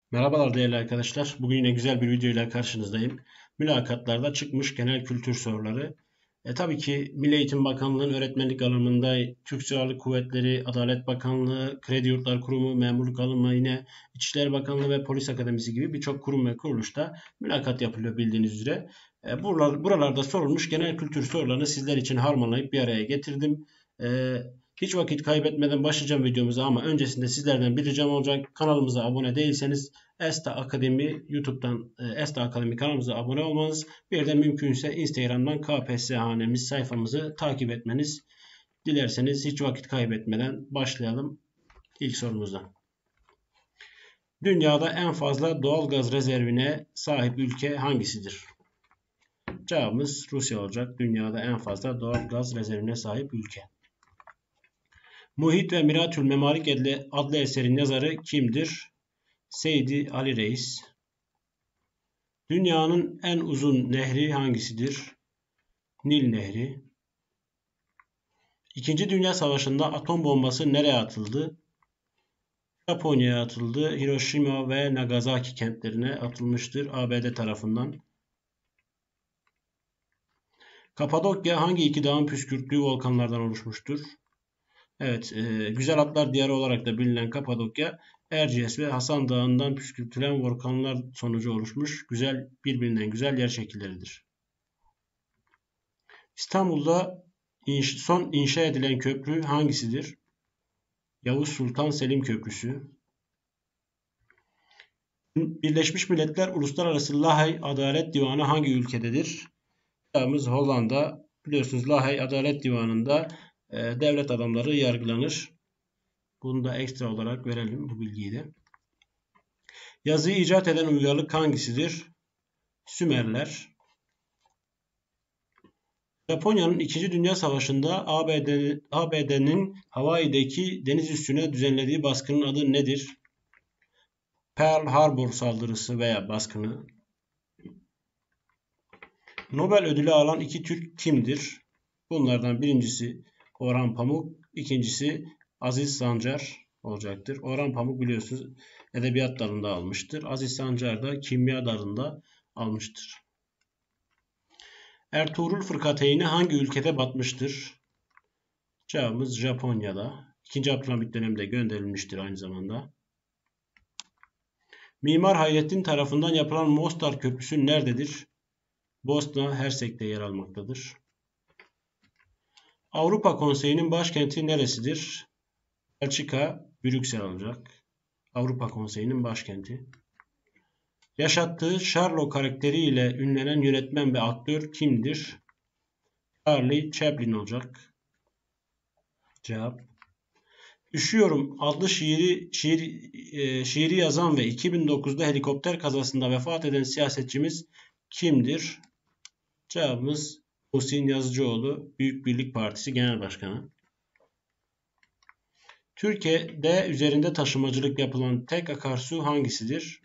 Merhabalar değerli arkadaşlar. Bugün yine güzel bir video ile karşınızdayım. Mülakatlarda çıkmış genel kültür soruları. Tabii ki Milli Eğitim Bakanlığı'nın öğretmenlik alanında Türk Silahlı Kuvvetleri, Adalet Bakanlığı, Kredi Yurtlar Kurumu, Memurluk Alımı, yine İçişleri Bakanlığı ve Polis Akademisi gibi birçok kurum ve kuruluşta mülakat yapılıyor bildiğiniz üzere. Buralarda sorulmuş genel kültür sorularını sizler için harmanlayıp bir araya getirdim. E, Hiç vakit kaybetmeden başlayacağım videomuza ama öncesinde sizlerden bir ricam olacak. Kanalımıza abone değilseniz ESTA Akademi YouTube'dan ESTA Akademi kanalımıza abone olmanız, bir de mümkünse Instagram'dan KPSS hanemiz sayfamızı takip etmeniz. Dilerseniz hiç vakit kaybetmeden başlayalım ilk sorumuzdan. Dünyada en fazla doğal gaz rezervine sahip ülke hangisidir? Cevabımız Rusya olacak. Dünyada en fazla doğal gaz rezervine sahip ülke. Muhit ve Miratül Memarik adlı eserin yazarı kimdir? Seydi Ali Reis. Dünyanın en uzun nehri hangisidir? Nil Nehri. İkinci Dünya Savaşı'nda atom bombası nereye atıldı? Japonya'ya atıldı. Hiroşima ve Nagasaki kentlerine atılmıştır ABD tarafından. Kapadokya hangi iki dağın püskürttüğü volkanlardan oluşmuştur? Evet, Güzel Atlar Diyarı olarak da bilinen Kapadokya, Erciyes ve Hasan Dağı'ndan püskürtülen volkanlar sonucu oluşmuş birbirinden güzel yer şekilleridir. İstanbul'da son inşa edilen köprü hangisidir? Yavuz Sultan Selim Köprüsü. Birleşmiş Milletler Uluslararası Lahey Adalet Divanı hangi ülkededir? Cevabımız Hollanda. Biliyorsunuz Lahey Adalet Divanı'nda devlet adamları yargılanır. Bunu da ekstra olarak verelim bu bilgiyi de. Yazıyı icat eden uygarlık hangisidir? Sümerler. Japonya'nın 2. Dünya Savaşı'nda ABD'nin Hawaii'deki deniz üssüne düzenlediği baskının adı nedir? Pearl Harbor saldırısı veya baskını. Nobel ödülü alan iki Türk kimdir? Bunlardan birincisi Orhan Pamuk, ikincisi Aziz Sancar olacaktır. Orhan Pamuk biliyorsunuz edebiyat dalında almıştır. Aziz Sancar da kimya dalında almıştır. Ertuğrul Fırkateyni hangi ülkede batmıştır? Cevabımız Japonya'da. 2. Abdülhamit döneminde gönderilmiştir aynı zamanda. Mimar Hayrettin tarafından yapılan Mostar Köprüsü nerededir? Bosna Hersek'te yer almaktadır. Avrupa Konseyi'nin başkenti neresidir? Belçika, Brüksel olacak. Avrupa Konseyi'nin başkenti. Yaşattığı Sherlock karakteriyle ünlenen yönetmen ve aktör kimdir? Charlie Chaplin olacak. Cevap. Üşüyorum adlı şiiri yazan ve 2009'da helikopter kazasında vefat eden siyasetçimiz kimdir? Cevabımız Muhsin Yazıcıoğlu, Büyük Birlik Partisi Genel Başkanı. Türkiye'de üzerinde taşımacılık yapılan tek akarsu hangisidir?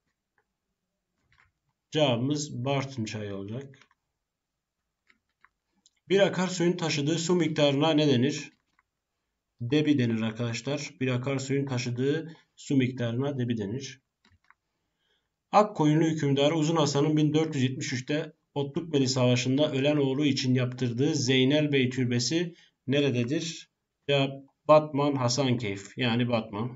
Cevabımız Bartın Çayı olacak. Bir akarsuyun taşıdığı su miktarına ne denir? Debi denir arkadaşlar. Bir akarsuyun taşıdığı su miktarına debi denir. Akkoyunlu hükümdarı Uzun Hasan'ın 1473'te Otlukbeli Savaşı'nda ölen oğlu için yaptırdığı Zeynel Bey Türbesi nerededir? Cevap Batman Hasankeyf, yani Batman.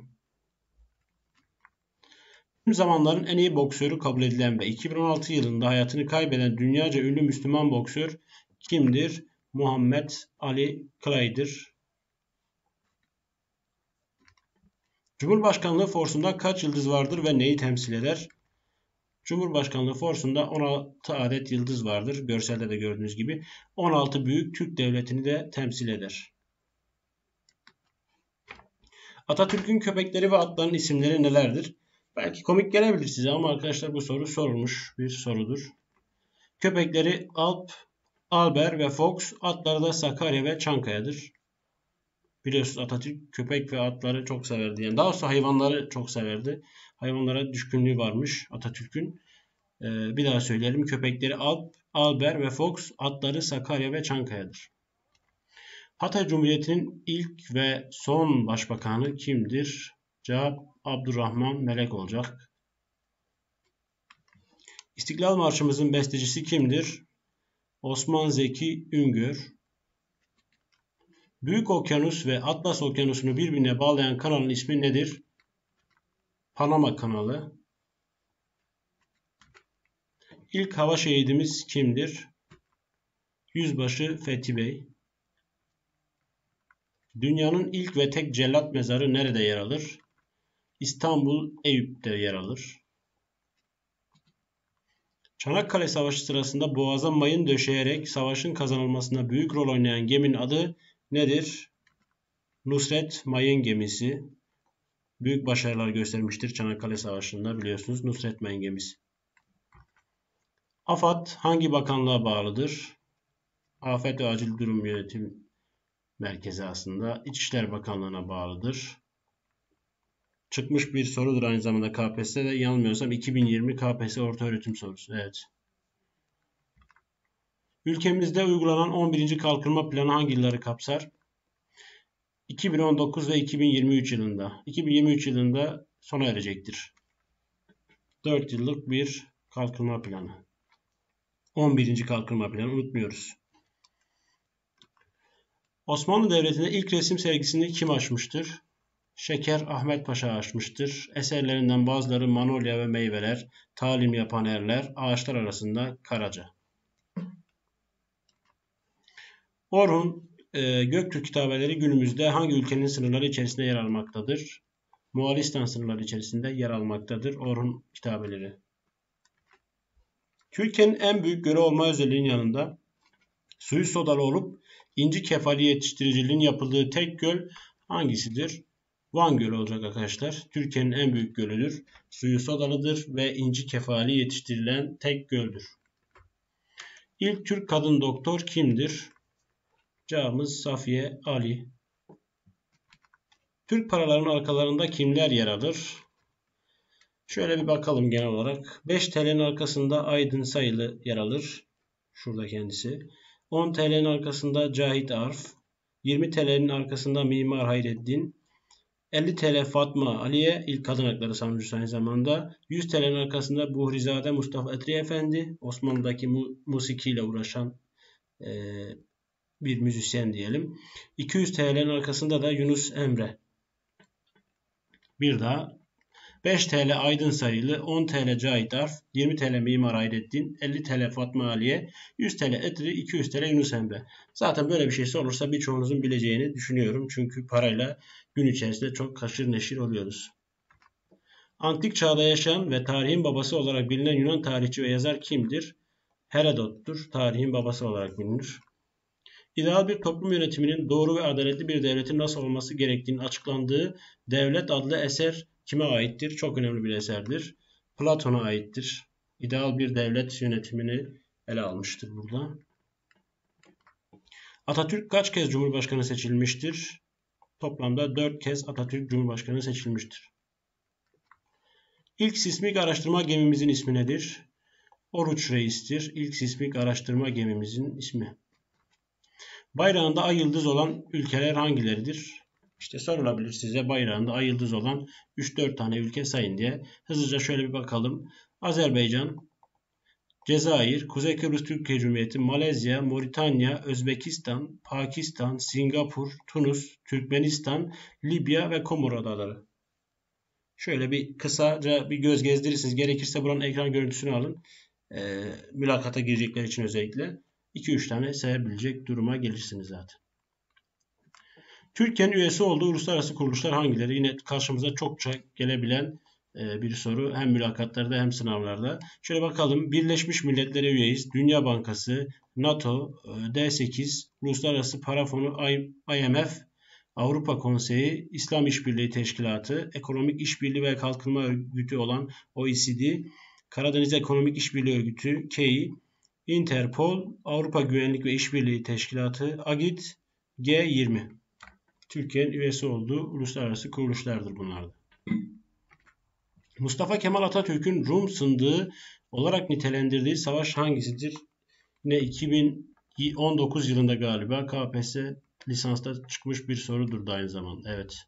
Tüm zamanların en iyi boksörü kabul edilen ve 2016 yılında hayatını kaybeden dünyaca ünlü Müslüman boksör kimdir? Muhammed Ali Clay'dir. Cumhurbaşkanlığı forsunda kaç yıldız vardır ve neyi temsil eder? Cumhurbaşkanlığı forsunda 16 adet yıldız vardır. Görselde de gördüğünüz gibi 16 büyük Türk devletini de temsil eder. Atatürk'ün köpekleri ve atların isimleri nelerdir? Belki komik gelebilir size ama arkadaşlar bu soru sorulmuş bir sorudur. Köpekleri Alp, Alber ve Fox, atları da Sakarya ve Çankaya'dır. Biliyorsunuz Atatürk köpek ve atları çok severdi. Yani daha doğrusu hayvanları çok severdi. Hayvanlara düşkünlüğü varmış Atatürk'ün. Bir daha söyleyelim. Köpekleri Alp, Alber ve Fox, atları Sakarya ve Çankaya'dır. Hatay Cumhuriyeti'nin ilk ve son başbakanı kimdir? Cevap Abdurrahman Melek olacak. İstiklal Marşımızın bestecisi kimdir? Osman Zeki Üngör. Büyük Okyanus ve Atlas Okyanusu'nu birbirine bağlayan kanalın ismi nedir? Panama Kanalı. İlk hava şehidimiz kimdir? Yüzbaşı Fethi Bey. Dünyanın ilk ve tek cellat mezarı nerede yer alır? İstanbul Eyüp'te yer alır. Çanakkale Savaşı sırasında Boğaz'a mayın döşeyerek savaşın kazanılmasında büyük rol oynayan geminin adı nedir? Nusret Mayın Gemisi. Büyük başarılar göstermiştir Çanakkale Savaşı'nda, biliyorsunuz, Nusret Mayın Gemisi. AFAD hangi bakanlığa bağlıdır? Afet ve Acil Durum Yönetim Merkezi aslında İçişleri Bakanlığı'na bağlıdır. Çıkmış bir sorudur aynı zamanda KPSS'de, yanılmıyorsam 2020 KPSS ortaöğretim sorusu. Evet. Ülkemizde uygulanan 11. Kalkınma Planı hangi yılları kapsar? 2019 ve 2023 yılında. 2023 yılında sona erecektir. 4 yıllık bir kalkınma planı. 11. Kalkınma Planı unutmuyoruz. Osmanlı Devleti'nde ilk resim sergisini kim açmıştır? Şeker Ahmet Paşa açmıştır. Eserlerinden bazıları Manolya ve Meyveler, Talim Yapan Erler, Ağaçlar Arasında Karaca. Orhun Göktürk kitabeleri günümüzde hangi ülkenin sınırları içerisinde yer almaktadır? Moğolistan sınırları içerisinde yer almaktadır Orhun kitabeleri. Türkiye'nin en büyük gölü olma özelliğinin yanında suyu sodalı olup inci kefali yetiştiriciliğinin yapıldığı tek göl hangisidir? Van Gölü olacak arkadaşlar. Türkiye'nin en büyük gölüdür. Suyu sodalıdır ve inci kefali yetiştirilen tek göldür. İlk Türk kadın doktor kimdir? Cevabımız Safiye Ali. Türk paralarının arkalarında kimler yer alır? Şöyle bir bakalım genel olarak. 5 TL'nin arkasında Aydın Sayılı yer alır. Şurada kendisi. 10 TL'nin arkasında Cahit Arf. 20 TL'nin arkasında Mimar Hayreddin. 50 TL Fatma Aliye, ilk kadın hakları savunucusu aynı zamanda. 100 TL'nin arkasında Buhrizade Mustafa Etri Efendi, Osmanlı'daki musikiyle uğraşan bir müzisyen diyelim. 200 TL'nin arkasında da Yunus Emre. Bir daha 5 TL Aydın Sayılı, 10 TL Cahit Arf, 20 TL Mimar Hayreddin, 50 TL Fatma Aliye, 100 TL Etri, 200 TL Yunus Emre. Zaten böyle bir şeyse olursa birçoğunuzun bileceğini düşünüyorum. Çünkü parayla gün içerisinde çok haşır neşir oluyoruz. Antik çağda yaşayan ve tarihin babası olarak bilinen Yunan tarihçi ve yazar kimdir? Herodot'tur. Tarihin babası olarak bilinir. İdeal bir toplum yönetiminin doğru ve adaletli bir devletin nasıl olması gerektiğinin açıklandığı Devlet adlı eser kime aittir? Çok önemli bir eserdir. Platon'a aittir. İdeal bir devlet yönetimini ele almıştır burada. Atatürk kaç kez Cumhurbaşkanı seçilmiştir? Toplamda 4 kez Atatürk Cumhurbaşkanı seçilmiştir. İlk sismik araştırma gemimizin ismi nedir? Oruç Reis'tir. İlk sismik araştırma gemimizin ismi. Bayrağında ay yıldız olan ülkeler hangileridir? İşte sorulabilir size, bayrağında ay yıldız olan 3-4 tane ülke sayın diye. Hızlıca şöyle bir bakalım. Azerbaycan, Cezayir, Kuzey Kıbrıs Türkiye Cumhuriyeti, Malezya, Moritanya, Özbekistan, Pakistan, Singapur, Tunus, Türkmenistan, Libya ve Komor Adaları. Şöyle bir kısaca bir göz gezdirirsiniz. Gerekirse buranın ekran görüntüsünü alın. Mülakata girecekler için özellikle. 2-3 tane sayabilecek duruma gelirsiniz zaten. Türkiye'nin üyesi olduğu uluslararası kuruluşlar hangileri? Yine karşımıza çokça gelebilen bir soru. Hem mülakatlarda hem sınavlarda. Şöyle bakalım. Birleşmiş Milletler'e üyeyiz. Dünya Bankası, NATO, D8, Uluslararası Para Fonu, IMF, Avrupa Konseyi, İslam İşbirliği Teşkilatı, Ekonomik İşbirliği ve Kalkınma Örgütü olan OECD, Karadeniz Ekonomik İşbirliği Örgütü, KEI, Interpol, Avrupa Güvenlik ve İşbirliği Teşkilatı, AGİT, G20. Türkiye'nin üyesi olduğu uluslararası kuruluşlardır bunlar da. Mustafa Kemal Atatürk'ün Rum sındığı olarak nitelendirdiği savaş hangisidir? Yine 2019 yılında galiba KPSS lisansta çıkmış bir sorudur da aynı zamanda. Evet.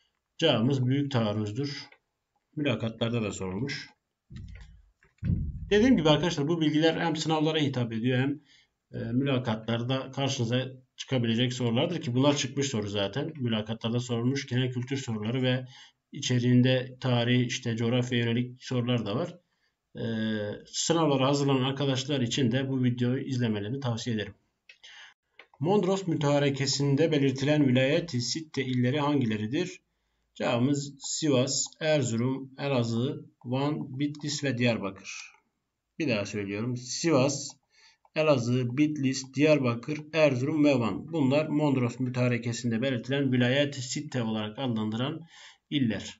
Cevabımız Büyük Taarruz'dur. Mülakatlarda da sorulmuş. Dediğim gibi arkadaşlar bu bilgiler hem sınavlara hitap ediyor hem mülakatlarda karşınıza çıkabilecek sorulardır ki bunlar çıkmış soru zaten. Mülakatlarda sorulmuş genel kültür soruları ve içeriğinde tarih, işte coğrafya yönelik sorular da var. Sınavlara hazırlanan arkadaşlar için de bu videoyu izlemelerini tavsiye ederim. Mondros Mütarekesi'nde belirtilen vilayet-i sitte illeri hangileridir? Cevabımız Sivas, Erzurum, Elazığ, Van, Bitlis ve Diyarbakır. Bir daha söylüyorum. Sivas, Elazığ, Bitlis, Diyarbakır, Erzurum ve Van. Bunlar Mondros Mütarekesi'nde belirtilen vilayet-i sitte olarak adlandıran iller.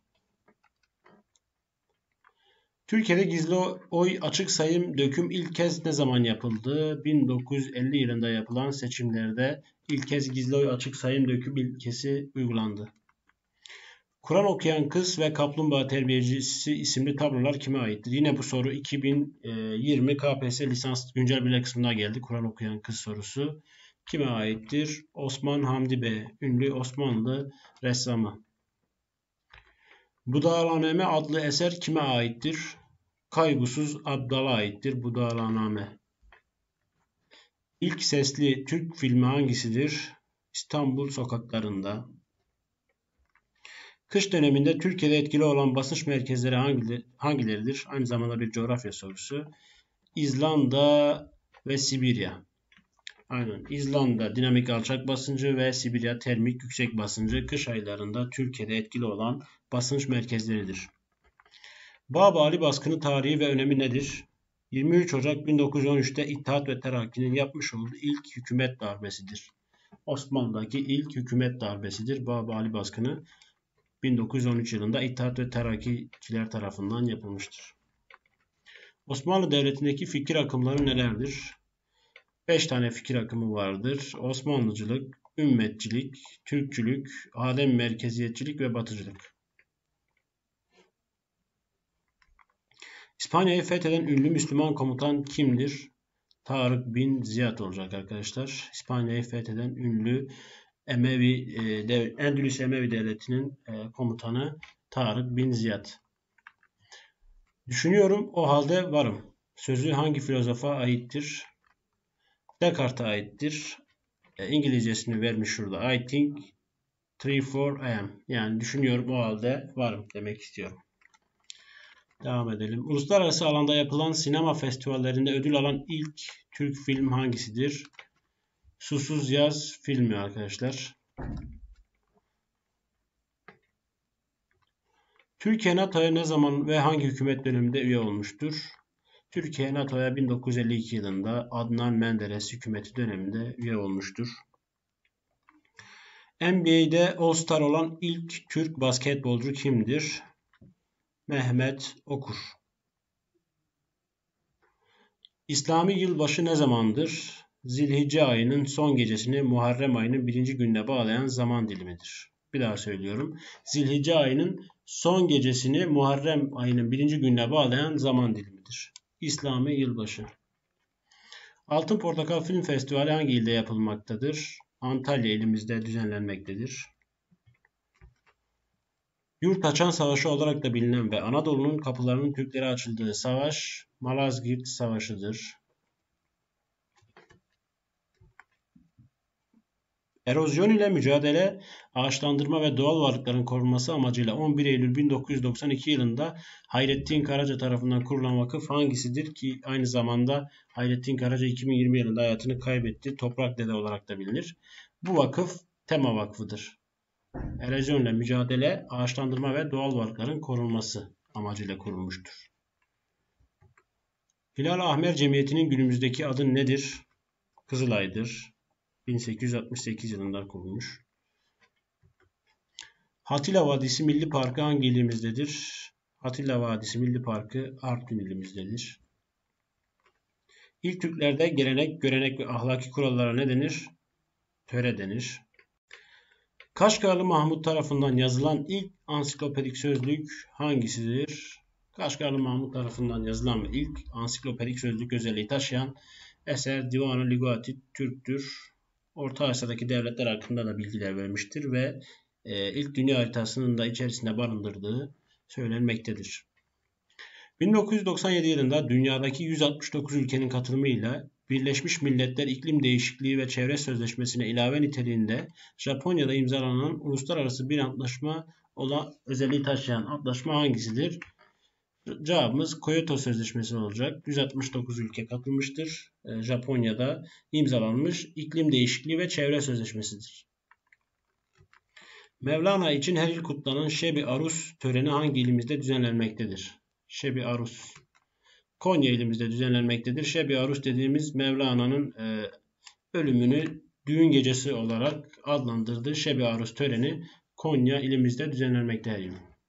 Türkiye'de gizli oy açık sayım döküm ilk kez ne zaman yapıldı? 1950 yılında yapılan seçimlerde ilk kez gizli oy açık sayım döküm ilkesi uygulandı. Kur'an okuyan kız ve kaplumbağa terbiyecisi isimli tablolar kime aittir? Yine bu soru 2020 KPSS lisans güncel bilgi kısmına geldi. Kur'an okuyan kız sorusu. Kime aittir? Osman Hamdi Bey, ünlü Osmanlı ressamı. Budağaname adlı eser kime aittir? Kaygusuz Abdal'a aittir Budağaname. İlk sesli Türk filmi hangisidir? İstanbul Sokaklarında. Kış döneminde Türkiye'de etkili olan basınç merkezleri hangileridir? Aynı zamanda bir coğrafya sorusu. İzlanda ve Sibirya. Aynen. İzlanda dinamik alçak basıncı ve Sibirya termik yüksek basıncı kış aylarında Türkiye'de etkili olan basınç merkezleridir. Babali baskını tarihi ve önemi nedir? 23 Ocak 1913'te İttihat ve Terakki'nin yapmış olduğu ilk hükümet darbesidir. Osmanlı'daki ilk hükümet darbesidir. Babali baskını 1913 yılında İttihat ve Terakkiçiler tarafından yapılmıştır. Osmanlı Devleti'ndeki fikir akımları nelerdir? 5 tane fikir akımı vardır. Osmanlıcılık, ümmetçilik, Türkçülük, Adem merkeziyetçilik ve Batıcılık. İspanya'yı fetheden ünlü Müslüman komutan kimdir? Tarık bin Ziyad olacak arkadaşlar. İspanya'yı fetheden ünlü Endülüs Emevi Devleti'nin komutanı Tarık bin Ziyad. Düşünüyorum, o halde varım. Sözü hangi filozofa aittir? Descartes'e aittir. İngilizcesini vermiş şurada. I think, therefore I am. Yani düşünüyorum, o halde varım demek istiyorum. Devam edelim. Uluslararası alanda yapılan sinema festivallerinde ödül alan ilk Türk film hangisidir? Susuz Yaz filmi arkadaşlar. Türkiye NATO'ya ne zaman ve hangi hükümet döneminde üye olmuştur? Türkiye NATO'ya 1952 yılında Adnan Menderes hükümeti döneminde üye olmuştur. NBA'de All-Star olan ilk Türk basketbolcu kimdir? Mehmet Okur. İslami yılbaşı ne zamandır? Zilhicce ayının son gecesini Muharrem ayının 1. gününe bağlayan zaman dilimidir. Bir daha söylüyorum. Zilhicce ayının son gecesini Muharrem ayının 1. gününe bağlayan zaman dilimidir. İslami yılbaşı. Altın Portakal Film Festivali hangi ilde yapılmaktadır? Antalya ilimizde düzenlenmektedir. Yurt Açan Savaşı olarak da bilinen ve Anadolu'nun kapılarının Türklere açıldığı savaş Malazgirt Savaşı'dır. Erozyon ile mücadele, ağaçlandırma ve doğal varlıkların korunması amacıyla 11 Eylül 1992 yılında Hayrettin Karaca tarafından kurulan vakıf hangisidir ki aynı zamanda Hayrettin Karaca 2020 yılında hayatını kaybetti. Toprak Dede olarak da bilinir. Bu vakıf Tema Vakfı'dır. Erozyonla mücadele, ağaçlandırma ve doğal varlıkların korunması amacıyla kurulmuştur. Hilal-i-Ahmer Cemiyeti'nin günümüzdeki adı nedir? Kızılay'dır. 1868 yılında kurulmuş. Hatila Vadisi Milli Parkı hangi ilimizdedir? Hatila Vadisi Milli Parkı Artvin ilimizdedir. İlk Türklerde gelenek, görenek ve ahlaki kurallara ne denir? Töre denir. Kaşgarlı Mahmut tarafından yazılan ilk ansiklopedik sözlük hangisidir? Kaşgarlı Mahmut tarafından yazılan ve ilk ansiklopedik sözlük özelliği taşıyan eser Divan-ı Lügati Türk'tür. Orta Asya'daki devletler hakkında da bilgiler vermiştir ve ilk dünya haritasının da içerisinde barındırdığı söylenmektedir. 1997 yılında dünyadaki 169 ülkenin katılımıyla Birleşmiş Milletler İklim Değişikliği ve Çevre Sözleşmesi'ne ilave niteliğinde Japonya'da imzalanan uluslararası bir antlaşma olan özelliği taşıyan antlaşma hangisidir? Cevabımız Kyoto Sözleşmesi olacak. 169 ülke katılmıştır. Japonya'da imzalanmış iklim değişikliği ve çevre sözleşmesidir. Mevlana için her yıl kutlanan Şebi Arus töreni hangi ilimizde düzenlenmektedir? Şebi Arus. Konya ilimizde düzenlenmektedir. Şebi Arus dediğimiz Mevlana'nın ölümünü düğün gecesi olarak adlandırdığı Şebi Arus töreni Konya ilimizde düzenlenmektedir.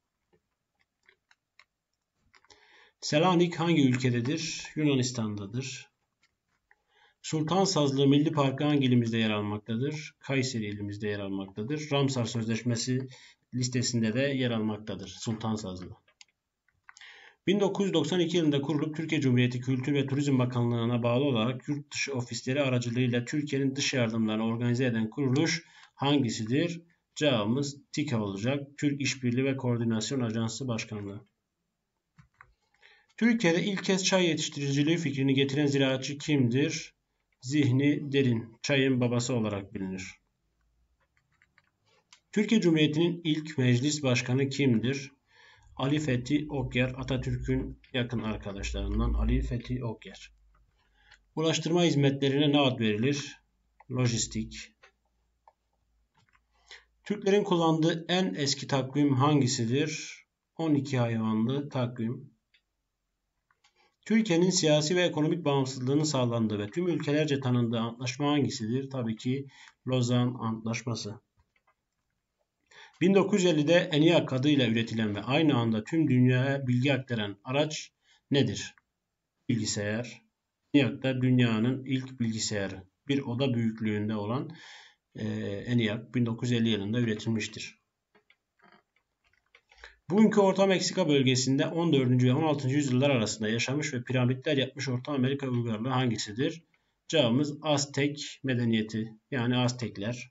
Selanik hangi ülkededir? Yunanistan'dadır. Sultan Sazlı Milli Parkı hangi ilimizde yer almaktadır? Kayseri ilimizde yer almaktadır. Ramsar Sözleşmesi listesinde de yer almaktadır Sultan Sazlı. 1992 yılında kurulup Türkiye Cumhuriyeti Kültür ve Turizm Bakanlığı'na bağlı olarak yurt dışı ofisleri aracılığıyla Türkiye'nin dış yardımlarını organize eden kuruluş hangisidir? Cevabımız TİKA olacak. Türk İşbirliği ve Koordinasyon Ajansı Başkanlığı. Türkiye'de ilk kez çay yetiştiriciliği fikrini getiren ziraatçı kimdir? Zihni Derin, çayın babası olarak bilinir. Türkiye Cumhuriyeti'nin ilk meclis başkanı kimdir? Ali Fethi Okyar, Atatürk'ün yakın arkadaşlarından Ali Fethi Okyar. Ulaştırma hizmetlerine ne ad verilir? Lojistik. Türklerin kullandığı en eski takvim hangisidir? 12 hayvanlı takvim. Türkiye'nin siyasi ve ekonomik bağımsızlığının sağlandığı ve tüm ülkelerce tanındığı antlaşma hangisidir? Tabii ki Lozan Antlaşması. 1950'de ENIAC adıyla üretilen ve aynı anda tüm dünyaya bilgi aktaran araç nedir? Bilgisayar. ENIAC da dünyanın ilk bilgisayarı. Bir oda büyüklüğünde olan ENIAC 1950 yılında üretilmiştir. Bugünkü Orta Meksika bölgesinde 14. ve 16. yüzyıllar arasında yaşamış ve piramitler yapmış Orta Amerika uygarlığı hangisidir? Cevabımız Aztek medeniyeti, yani Aztekler.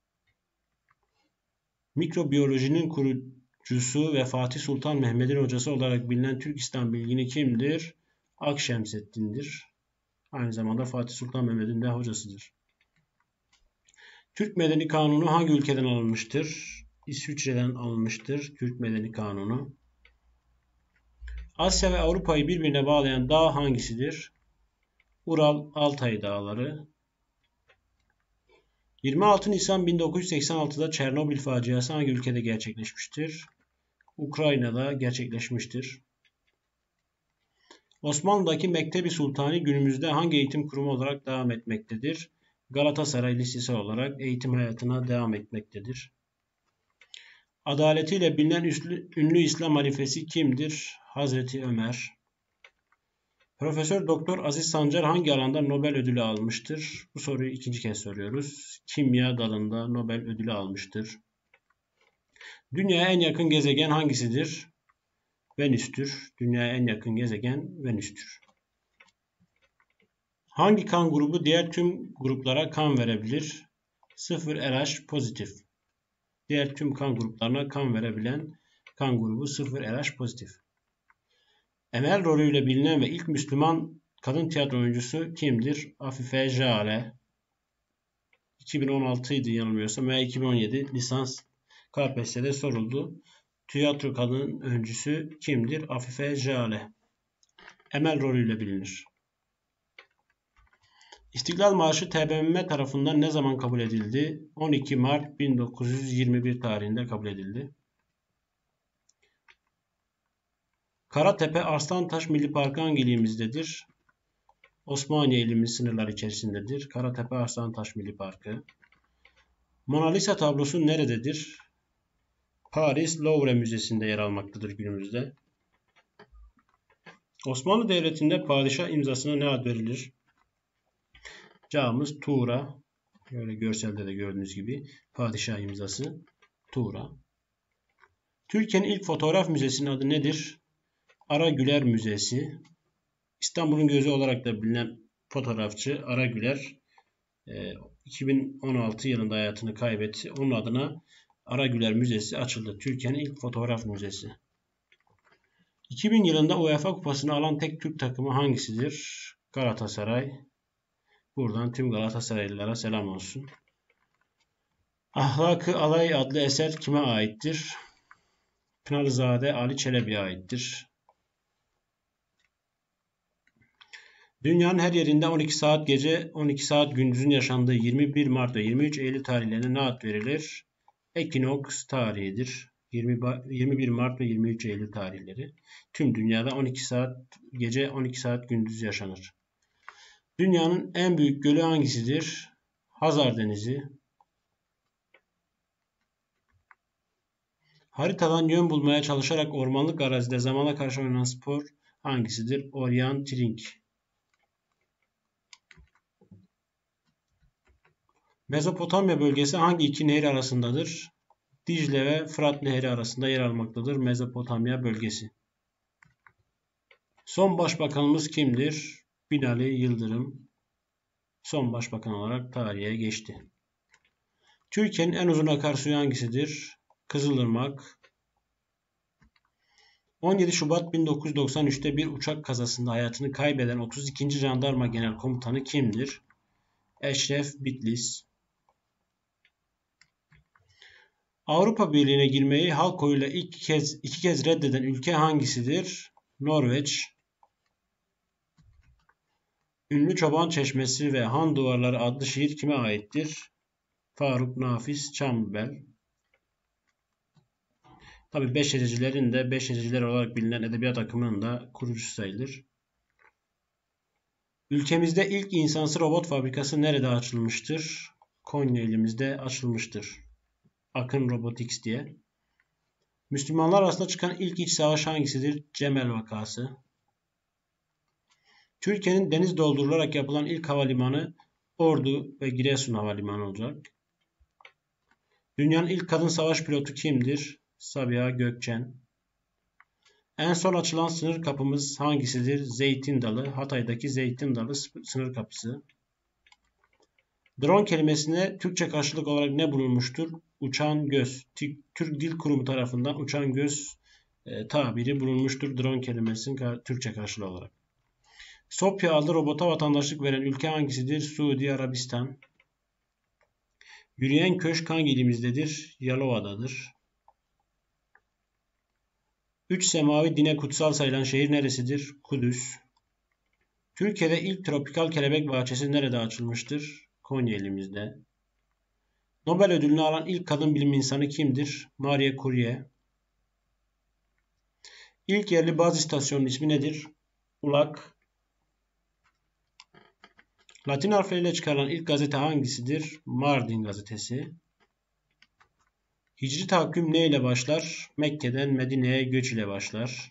Mikrobiyolojinin kurucusu ve Fatih Sultan Mehmet'in hocası olarak bilinen Türk İslam bilgini kimdir? Akşemseddin'dir. Aynı zamanda Fatih Sultan Mehmet'in de hocasıdır. Türk Medeni Kanunu hangi ülkeden alınmıştır? İsviçre'den alınmıştır Türk Medeni Kanunu. Asya ve Avrupa'yı birbirine bağlayan dağ hangisidir? Ural-Altay Dağları. 26 Nisan 1986'da Çernobil faciası hangi ülkede gerçekleşmiştir? Ukrayna'da gerçekleşmiştir. Osmanlı'daki Mektebi Sultani günümüzde hangi eğitim kurumu olarak devam etmektedir? Galatasaray Lisesi olarak eğitim hayatına devam etmektedir. Adaletiyle bilinen ünlü İslam halifesi kimdir? Hazreti Ömer. Profesör Doktor Aziz Sancar hangi alanda Nobel ödülü almıştır? Bu soruyu ikinci kez soruyoruz. Kimya dalında Nobel ödülü almıştır. Dünyaya en yakın gezegen hangisidir? Venüs'tür. Dünyaya en yakın gezegen Venüs'tür. Hangi kan grubu diğer tüm gruplara kan verebilir? 0 RH pozitif. Diğer tüm kan gruplarına kan verebilen kan grubu 0 RH pozitif. Emel rolüyle bilinen ve ilk Müslüman kadın tiyatro oyuncusu kimdir? Afife Jale. 2016 idi yanılmıyorsam veya 2017 lisans KPSS'de soruldu. Tiyatro kadın öncüsü kimdir? Afife Jale. Emel rolüyle bilinir. İstiklal Marşı TBMM tarafından ne zaman kabul edildi? 12 Mart 1921 tarihinde kabul edildi. Karatepe Arslantaş Milli Parkı hangi ilimizdedir? Osmaniye ilimiz sınırları içerisindedir. Karatepe Arslantaş Milli Parkı. Mona Lisa tablosu nerededir? Paris Louvre Müzesi'nde yer almaktadır günümüzde. Osmanlı Devleti'nde padişah imzasına ne ad verilir? Cağımız Tuğra. Böyle görselde de gördüğünüz gibi padişah imzası Tuğra. Türkiye'nin ilk fotoğraf müzesinin adı nedir? Ara Güler Müzesi. İstanbul'un gözü olarak da bilinen fotoğrafçı Ara Güler 2016 yılında hayatını kaybetti. Onun adına Ara Güler Müzesi açıldı. Türkiye'nin ilk fotoğraf müzesi. 2000 yılında UEFA Kupası'nı alan tek Türk takımı hangisidir? Galatasaray. Buradan tüm Galatasaraylılara selam olsun. Ahlak-ı Alay adlı eser kime aittir? Pınarızade Ali Çelebi'ye aittir. Dünyanın her yerinde 12 saat gece, 12 saat gündüzün yaşandığı 21 Mart ve 23 Eylül tarihlerine ne ad verilir? Ekinoks tarihidir. 21 Mart ve 23 Eylül tarihleri. Tüm dünyada 12 saat gece, 12 saat gündüz yaşanır. Dünyanın en büyük gölü hangisidir? Hazar Denizi. Haritadan yön bulmaya çalışarak ormanlık arazide zamana karşı oynanan spor hangisidir? Orienteering. Mezopotamya bölgesi hangi iki nehir arasındadır? Dicle ve Fırat Nehri arasında yer almaktadır Mezopotamya bölgesi. Son başbakanımız kimdir? Binali Yıldırım. Son başbakan olarak tarihe geçti. Türkiye'nin en uzun akarsuyu hangisidir? Kızılırmak. 17 Şubat 1993'te bir uçak kazasında hayatını kaybeden 32. Jandarma Genel Komutanı kimdir? Eşref Bitlis. Avrupa Birliği'ne girmeyi halk oyuyla iki kez reddeden ülke hangisidir? Norveç. Ünlü Çoban Çeşmesi ve Han Duvarları adlı şiir kime aittir? Faruk Nafiz Çambel. Tabi Beşericilerin de Beşericiler olarak bilinen edebiyat akımının da kurucusu sayılır. Ülkemizde ilk insansız robot fabrikası nerede açılmıştır? Konya ilimizde açılmıştır. Akın Robotics diye. Müslümanlar arasında çıkan ilk iç savaş hangisidir? Cemel vakası. Türkiye'nin deniz doldurularak yapılan ilk havalimanı Ordu ve Giresun Havalimanı olacak. Dünyanın ilk kadın savaş pilotu kimdir? Sabiha Gökçen. En son açılan sınır kapımız hangisidir? Zeytin Dalı. Hatay'daki Zeytin Dalı sınır kapısı. Drone kelimesine Türkçe karşılık olarak ne bulunmuştur? Uçan göz. Türk Dil Kurumu tarafından uçan göz tabiri bulunmuştur drone kelimesinin Türkçe karşılığı olarak. Sopya adlı robota vatandaşlık veren ülke hangisidir? Suudi Arabistan. Yürüyen köşk hangi ilimizdedir? Yalova'dadır. Üç semavi dine kutsal sayılan şehir neresidir? Kudüs. Türkiye'de ilk tropikal kelebek bahçesi nerede açılmıştır? Konya ilimizde. Nobel ödülünü alan ilk kadın bilim insanı kimdir? Marie Curie. İlk yerli baz istasyonunun ismi nedir? ULAK. Latin harfleriyle çıkarılan ilk gazete hangisidir? Mardin gazetesi. Hicri takvim ne ile başlar? Mekke'den Medine'ye göç ile başlar.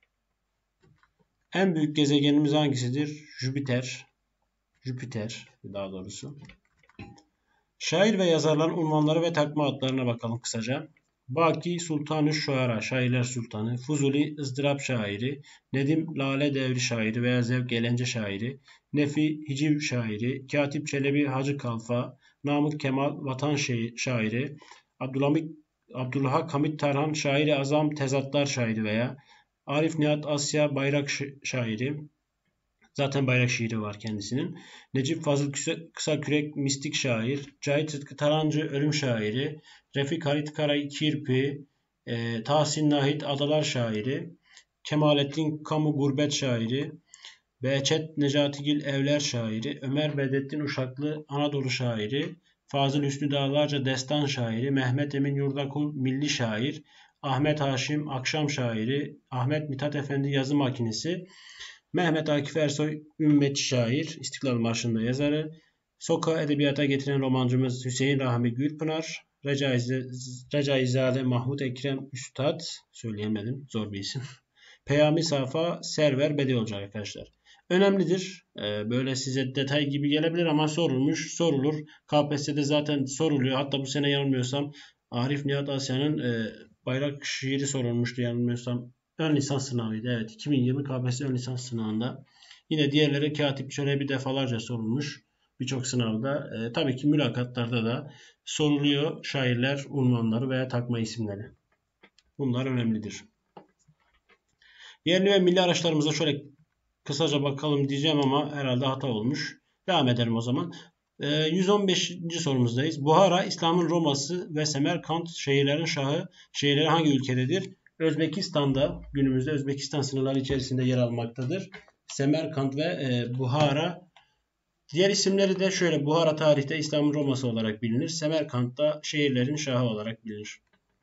En büyük gezegenimiz hangisidir? Jüpiter. Jüpiter daha doğrusu. Şair ve yazarların unvanları ve takma adlarına bakalım kısaca. Baki Sultan-ı Şuara, şairler sultanı. Fuzuli ızdırap şairi. Nedim Lale devri şairi veya zevk eğlence şairi. Nefi hiciv şairi. Katip Çelebi Hacı Kalfa. Namık Kemal vatan şairi. Abdülhak Hamit Tarhan şairi azam tezatlar şairi veya Arif Nihat Asya bayrak şairi. Zaten bayrak şiiri var kendisinin. Necip Fazıl Kısakürek mistik şair. Cahit Sıtkı Tarancı ölüm şairi. Refik Halit Karay Kirpi. Tahsin Nahit adalar şairi. Kemalettin Kamu gurbet şairi. Behçet Necatigil evler şairi. Ömer Bedrettin Uşaklı Anadolu şairi. Fazıl Hüsnü Dağlarca destan şairi. Mehmet Emin Yurdakul milli şair. Ahmet Haşim akşam şairi. Ahmet Mithat Efendi yazı makinesi. Mehmet Akif Ersoy ümmetçi şair, İstiklal Marşı'nda yazarı. Sokağı edebiyata getiren romancımız Hüseyin Rahmi Gülpınar. Recaizade Mahmut Ekrem Üstad, söyleyemedim, zor bir isim. Peyami Safa Server Bedi olacak arkadaşlar. Önemlidir. Böyle size detay gibi gelebilir ama sorulur. KPSS'de zaten soruluyor. Hatta bu sene yanılmıyorsam Arif Nihat Asya'nın bayrak şiiri sorulmuştu yanılmıyorsam. Ön lisans sınavıydı. Evet, 2020 KPSS ön lisans sınavında. Yine diğerleri katip şöyle bir defalarca sorulmuş. Birçok sınavda. Tabii ki mülakatlarda da soruluyor şairler, unvanları veya takma isimleri. Bunlar önemlidir. Yerli ve milli araçlarımıza şöyle kısaca bakalım diyeceğim ama herhalde hata olmuş. Devam edelim o zaman. 115. sorumuzdayız. Buhara, İslam'ın Roma'sı ve Semerkant şehirlerin şahı. Şehirleri hangi ülkededir? Özbekistan'da, günümüzde Özbekistan sınırları içerisinde yer almaktadır. Semerkant ve Buhara. Diğer isimleri de şöyle: Buhara tarihte İslam'ın Roma'sı olarak bilinir. Semerkant da şehirlerin şahı olarak bilinir.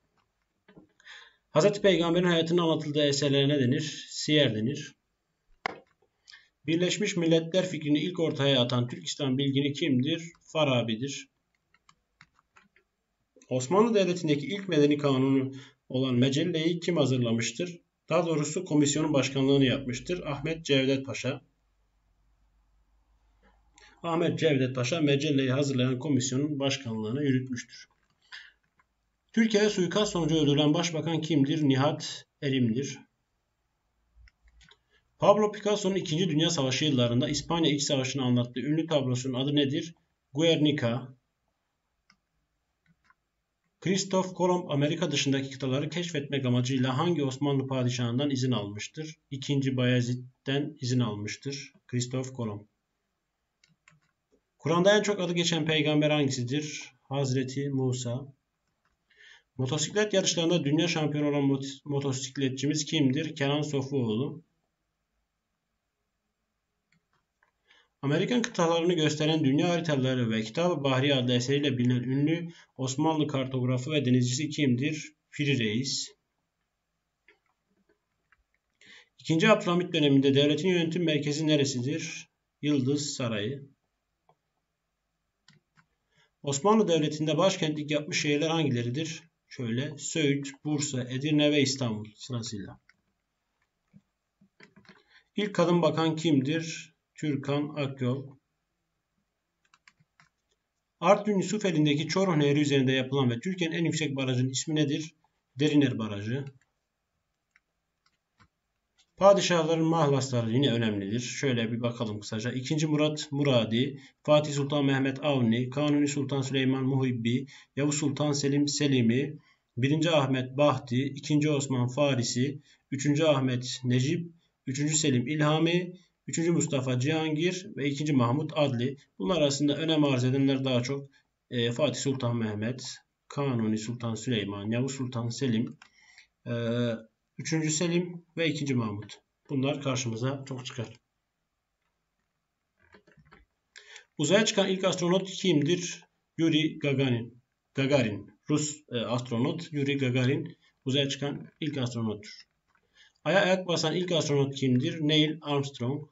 Hz. Peygamber'in hayatının anlatıldığı eserlere ne denir? Siyer denir. Birleşmiş Milletler fikrini ilk ortaya atan Türk İslam bilgini kimdir? Farabi'dir. Osmanlı Devleti'ndeki ilk medeni kanunu olan Mecelle'yi kim hazırlamıştır? Daha doğrusu komisyonun başkanlığını yapmıştır. Ahmet Cevdet Paşa. Ahmet Cevdet Paşa Mecelle'yi hazırlayan komisyonun başkanlığını yürütmüştür. Türkiye'de suikast sonucu öldürülen başbakan kimdir? Nihat Erim'dir. Pablo Picasso'nun 2. Dünya Savaşı yıllarında İspanya İç Savaşı'nı anlattığı ünlü tablosunun adı nedir? Guernica. Christoph Kolomb Amerika dışındaki kıtaları keşfetmek amacıyla hangi Osmanlı padişahından izin almıştır? 2. Bayezid'den izin almıştır Christoph Kolomb. Kur'an'da en çok adı geçen peygamber hangisidir? Hazreti Musa. Motosiklet yarışlarında dünya şampiyonu olan motosikletçimiz kimdir? Kenan Sofuoğlu. Amerikan kıtalarını gösteren dünya haritaları ve Kitab-ı Bahriye adlı eseriyle bilinen ünlü Osmanlı kartografı ve denizcisi kimdir? Piri Reis. 2. Abdülhamit döneminde devletin yönetim merkezi neresidir? Yıldız Sarayı. Osmanlı Devleti'nde başkentlik yapmış şehirler hangileridir? Şöyle: Söğüt, Bursa, Edirne ve İstanbul sırasıyla. İlk kadın bakan kimdir? Türkan Akyol. Artvin Yusufeli'ndeki Çoruh Nehri üzerinde yapılan ve Türkiye'nin en yüksek barajının ismi nedir? Deriner Barajı. Padişahların mahlasları yine önemlidir. Şöyle bir bakalım kısaca. 2. Murat Muradi, Fatih Sultan Mehmet Avni, Kanuni Sultan Süleyman Muhibbi, Yavuz Sultan Selim Selimi, 1. Ahmet Bahti, 2. Osman Farisi, 3. Ahmet Necip, 3. Selim İlhami, 3. Mustafa Cihangir ve 2. Mahmut Adli. Bunlar arasında önem arz edenler daha çok Fatih Sultan Mehmet, Kanuni Sultan Süleyman, Yavuz Sultan Selim, 3. Selim ve 2. Mahmut. Bunlar karşımıza çok çıkar. Uzaya çıkan ilk astronot kimdir? Yuri Gagarin. Rus astronot Yuri Gagarin uzaya çıkan ilk astronottur. Ay'a ayak basan ilk astronot kimdir? Neil Armstrong.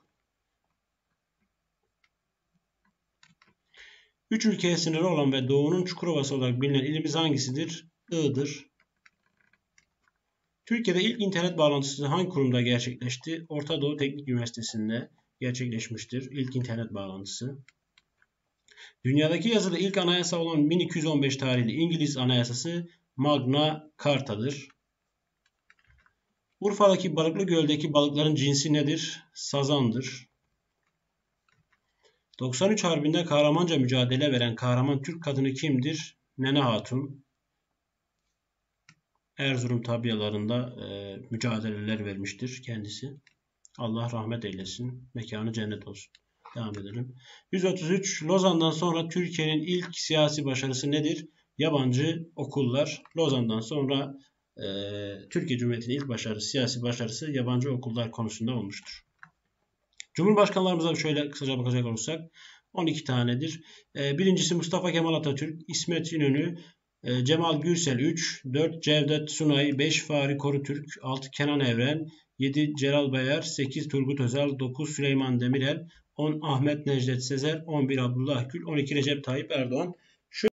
3 ülkeye sınırı olan ve doğunun Çukurovası olarak bilinen ilimiz hangisidir? Iğdır. Türkiye'de ilk internet bağlantısı hangi kurumda gerçekleşti? Orta Doğu Teknik Üniversitesi'nde gerçekleşmiştir ilk internet bağlantısı. Dünyadaki yazılı ilk anayasa olan 1215 tarihli İngiliz Anayasası Magna Carta'dır. Urfa'daki Balıklı Göl'deki balıkların cinsi nedir? Sazandır. 93 Harbi'nde kahramanca mücadele veren kahraman Türk kadını kimdir? Nene Hatun. Erzurum tabyalarında mücadeleler vermiştir kendisi. Allah rahmet eylesin. Mekanı cennet olsun. Devam edelim. 133. Lozan'dan sonra Türkiye'nin ilk siyasi başarısı nedir? Yabancı okullar. Lozan'dan sonra Türkiye Cumhuriyeti'nin ilk başarısı, siyasi başarısı yabancı okullar konusunda olmuştur. Cumhurbaşkanlarımıza şöyle kısaca bakacak olursak 12 tanedir. Birincisi Mustafa Kemal Atatürk, İsmet İnönü, Cemal Gürsel 3, 4 Cevdet Sunay, 5 Fahri Korutürk, 6 Kenan Evren, 7 Celal Bayar, 8 Turgut Özal, 9 Süleyman Demirel, 10 Ahmet Necdet Sezer, 11 Abdullah Gül, 12 Recep Tayyip Erdoğan.